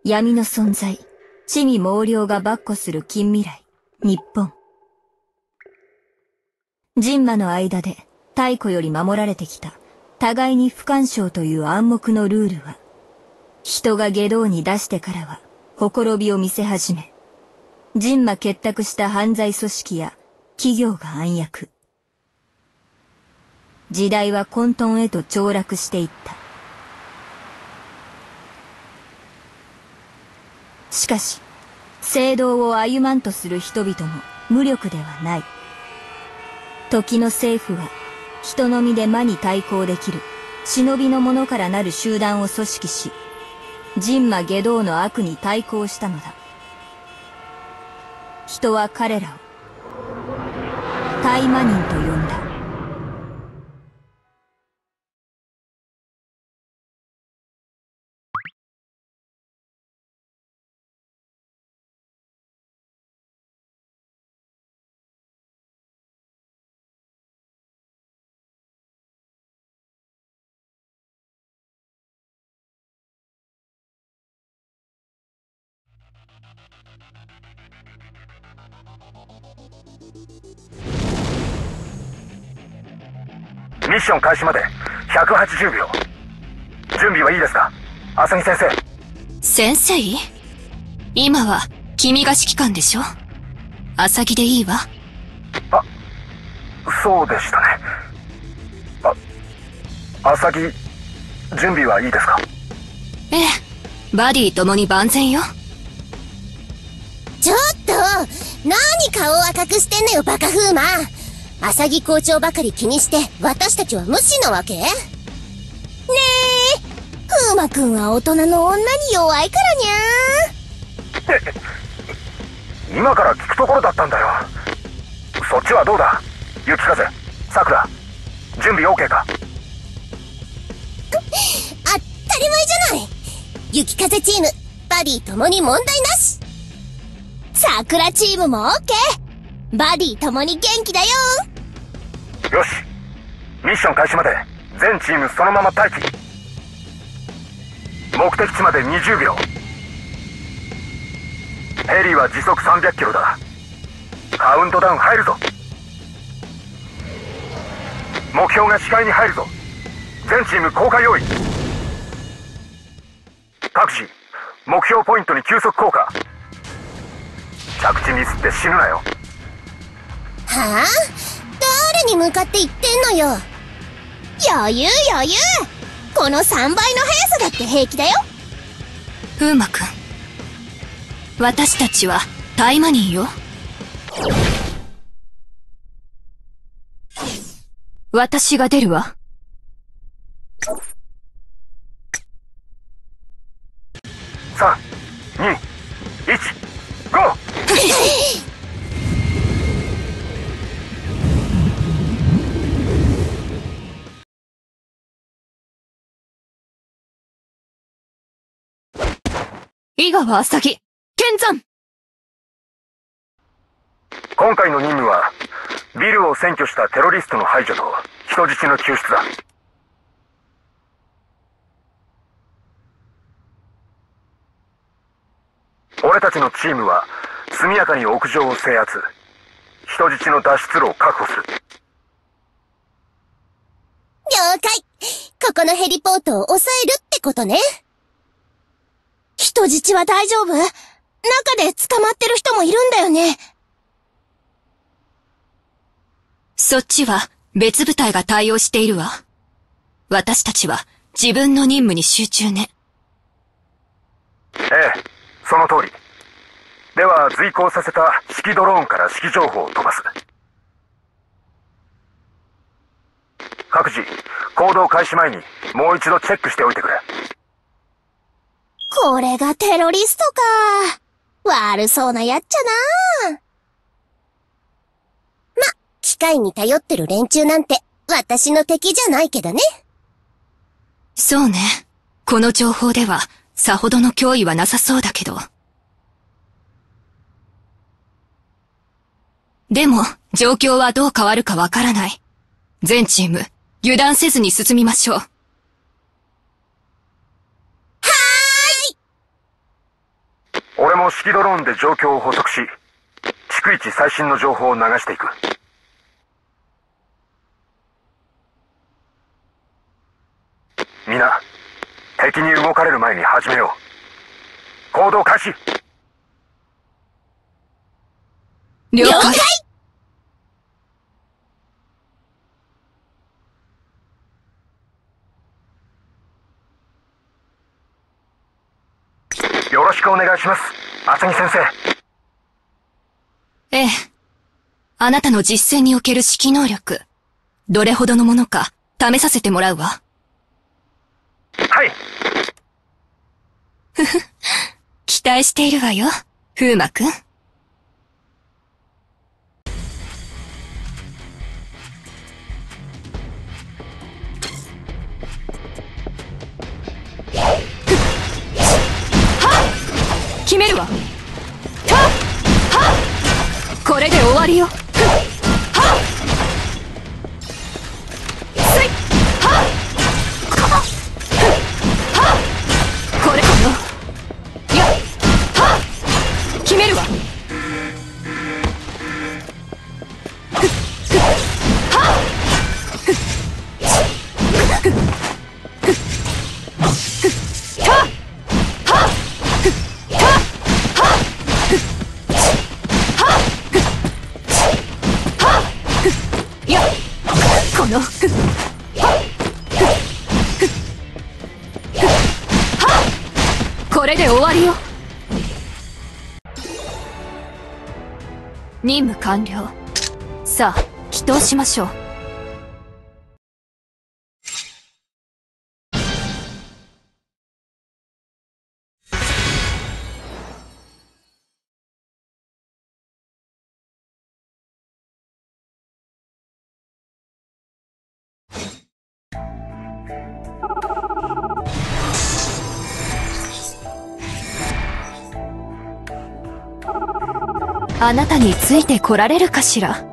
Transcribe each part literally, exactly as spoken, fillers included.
闇の存在、魑魅魍魎が跋扈する近未来、日本。人馬の間で太古より守られてきた互いに不干渉という暗黙のルールは、人が下道に出してからはほころびを見せ始め、人馬結託した犯罪組織や企業が暗躍。時代は混沌へと凋落していった。しかし、正道を歩まんとする人々も無力ではない。時の政府は、人のみで魔に対抗できる、忍びの者からなる集団を組織し、人馬下道の悪に対抗したのだ。人は彼らを、大魔人と呼んだ。 ミッション開始までひゃくはちじゅうびょう。準備はいいですか、浅木先生。先生？今は君が指揮官でしょ。浅木でいいわ。 あ、そうでしたね。あ、浅木、準備はいいですか？ ええ、バディともに万全よ。 ちょっと、何顔を赤くしてんのよ、バカ風魔。浅木校長ばかり気にして私たちは無視なわけ？ねえ、風魔くんは大人の女に弱いからにゃー。今から聞くところだったんだよ。そっちはどうだ？雪風、さくら、準備 OK か？ 当たり前じゃない。雪風チーム、バディともに問題なし。桜チームも OK。バディともに元気だよ。 よし、ミッション開始まで全チームそのまま待機。目的地までにじゅうびょう。ヘリは時速さんびゃくキロだ。カウントダウン入るぞ。目標が視界に入るぞ。全チーム降下用意。各自目標ポイントに急速降下。着地ミスって死ぬなよ。 はあ？誰に向かって言ってんのよ。余裕余裕。このさんばいの速さだって平気だよ。 風魔くん、私たちは大魔人よ。私が出るわ。 さん、に、いち、ゴー。 井川浅木、剣山。 今回の任務は、ビルを占拠したテロリストの排除と人質の救出だ。俺たちのチームは、速やかに屋上を制圧、人質の脱出路を確保する。 了解。ここのヘリポートを抑えるってことね。人質は大丈夫？中で捕まってる人もいるんだよね。 そっちは別部隊が対応しているわ。私たちは自分の任務に集中ね。 ええ、その通り。では随行させた指揮ドローンから指揮情報を飛ばす。各自、行動開始前にもう一度チェックしておいてくれ。 これがテロリストか。悪そうなやっちゃな。ま、機械に頼ってる連中なんて私の敵じゃないけどね。 そうね。この情報ではさほどの脅威はなさそうだけど。でも、状況はどう変わるかわからない。全チーム、油断せずに進みましょう。 俺も指揮ドローンで状況を捕捉し、逐一最新の情報を流していく。皆、敵に動かれる前に始めよう。行動開始。 了解。 よろしくお願いします、厚木先生。 ええ。あなたの実戦における指揮能力、どれほどのものか試させてもらうわ。 はい。 ふふ、期待しているわよ、風磨くん。決めるわ。はっはっこれで終わりよ。はっすいはっはっこれこのよっはっ決めるわ。このこれで終わりよ。任務完了。さあ祈祷しましょう。あなたについてこられるかしら。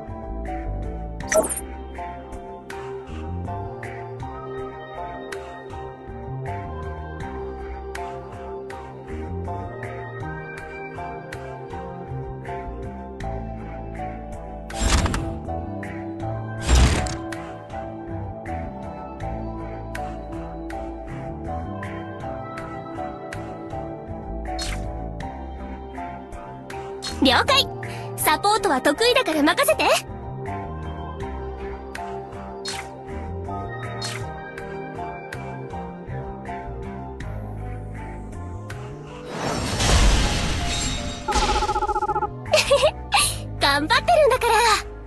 了解。サポートは得意だから任せて。頑張ってるんだから。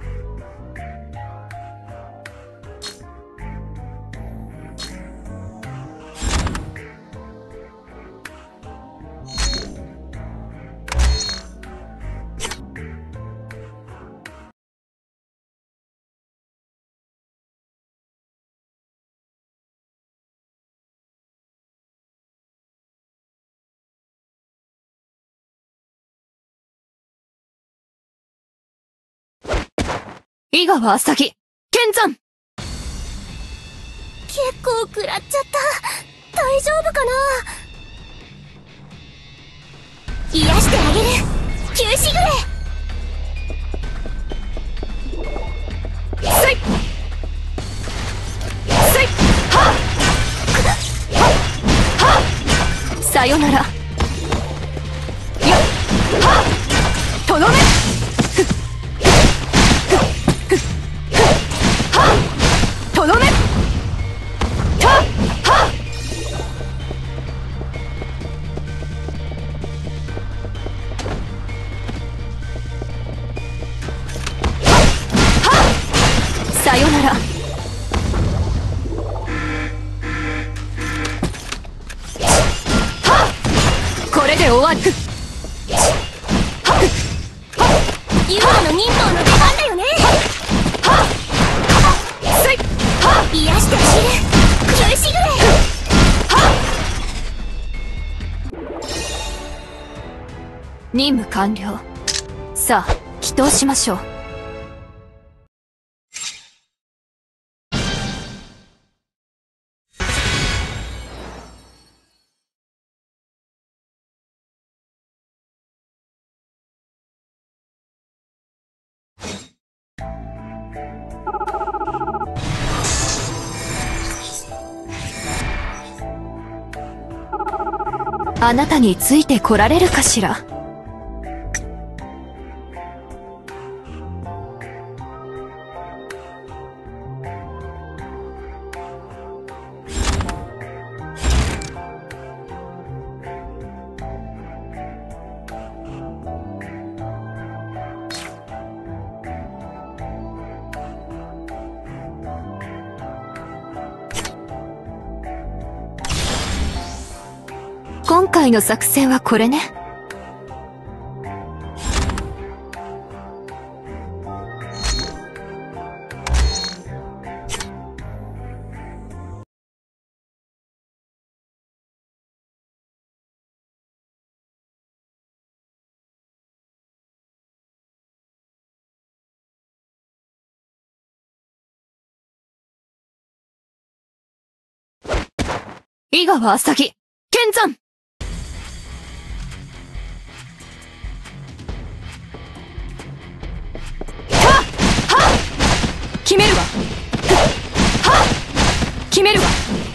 井川浅木、剣山。 結構食らっちゃった。大丈夫かな。癒してあげる。九死ぐれ。 せいせいはっはっさよなら。よっはっとどめ。とどめ。たはっさよなら。はっこれで終わる。はっユーラの忍法の出番だよね。 はっせいはっ癒してあげる。九死ぐれ。 任務完了。さあ祈祷しましょう。 あなたについてこられるかしら。今回の作戦はこれね。井川浅木、剣山。決めるわ。はっ決めるわ。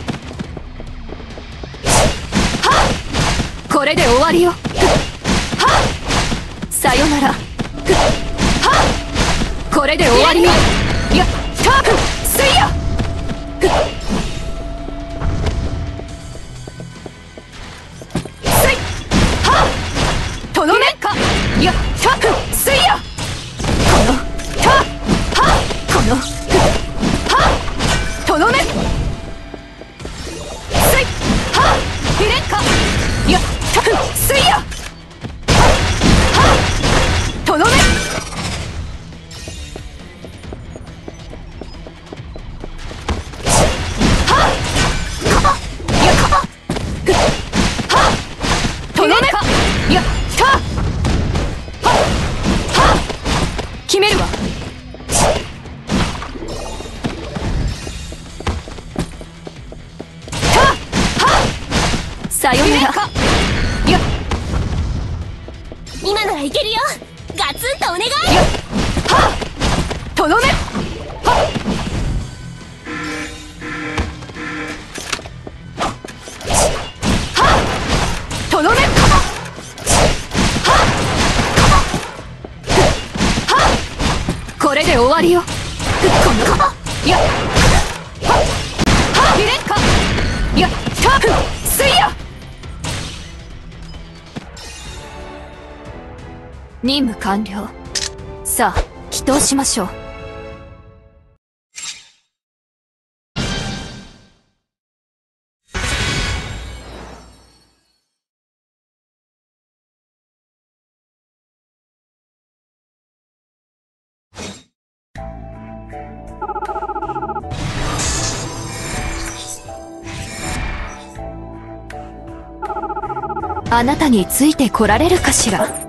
はっこれで終わりよ。はっさよなら。はっこれで終わりよ。いや、タークスイヤ。スイはっとどめか。いや、タークスイヤ。このタはっこのはっとどめ。スイはっひれんか。いや、たくスイヤ。はっはっとどめ。はっかいやかはっとどめか。いやたはっはっ決めるわ。さよなら。いや今ならいけるよ。ガツンとお願い。 いやはっとどめ。はっはっとどめ。はっはっこれで終わりよ。このいやはっはっひれんか。いやタークスイヤ。任務完了。さあ祈祷しましょう。あなたについてこられるかしら。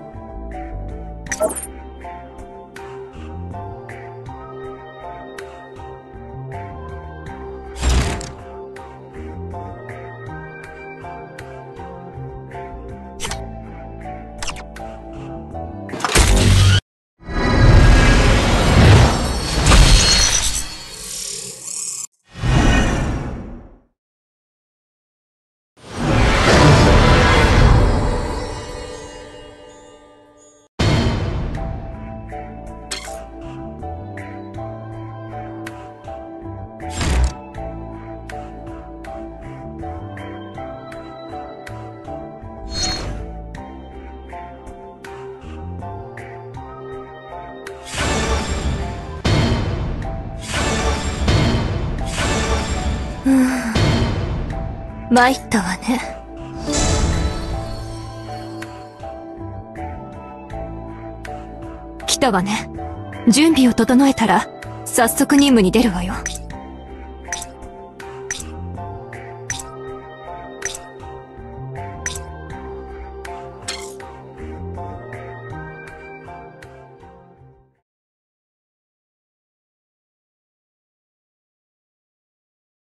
うーん、参ったわね。来たわね。準備を整えたら早速任務に出るわよ。